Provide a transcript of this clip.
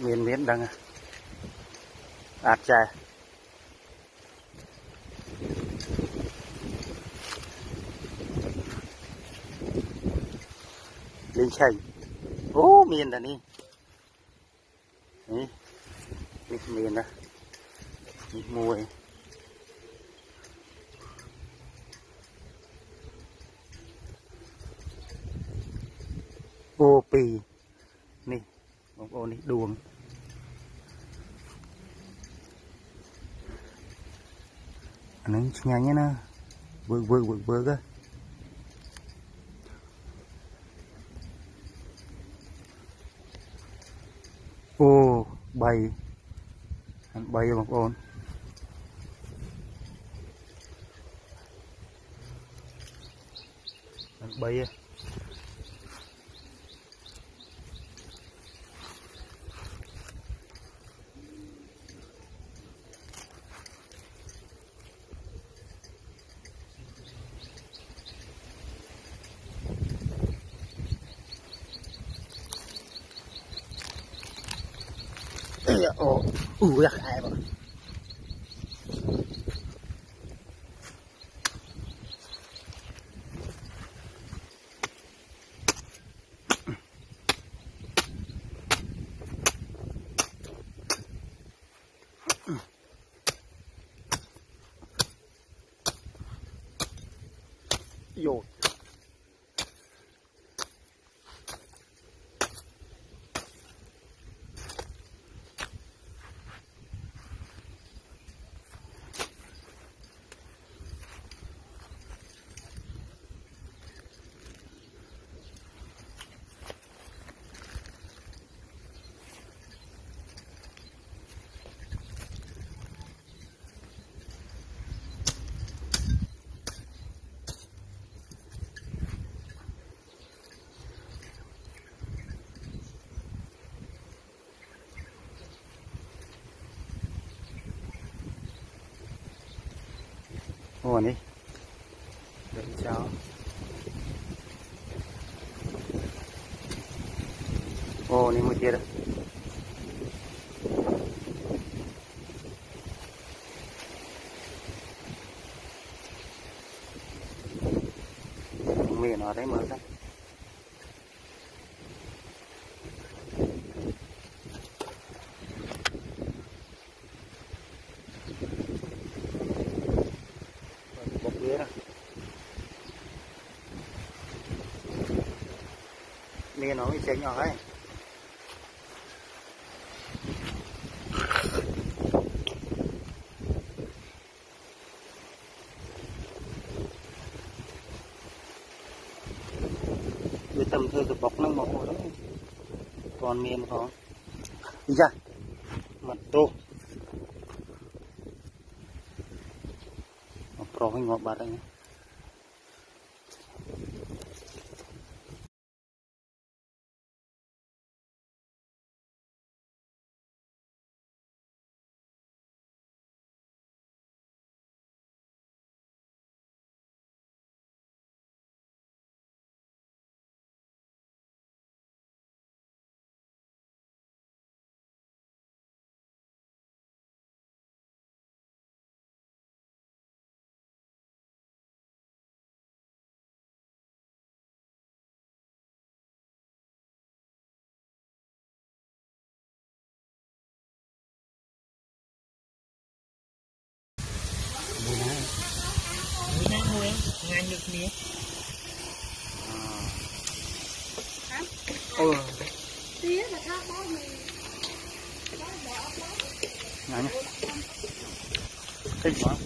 miền đang ạt chè lên chành ô miền là đi miền đó mùi ô pì nè một ô này đuông anh nhanh nhá nè vừa cơ ô bay một ôn bay ồ ui ai mà vô ô này để sao ô này một chia đó miền ở đấy mới đó miền nó sẽ nhỏ ấy với tầm thơ được bọc năng màu đó còn miền có đi ra mặt tô pro hình ngọc bát anh mùi ngang được nè tía mà thác đó mình ngang nhá thích quá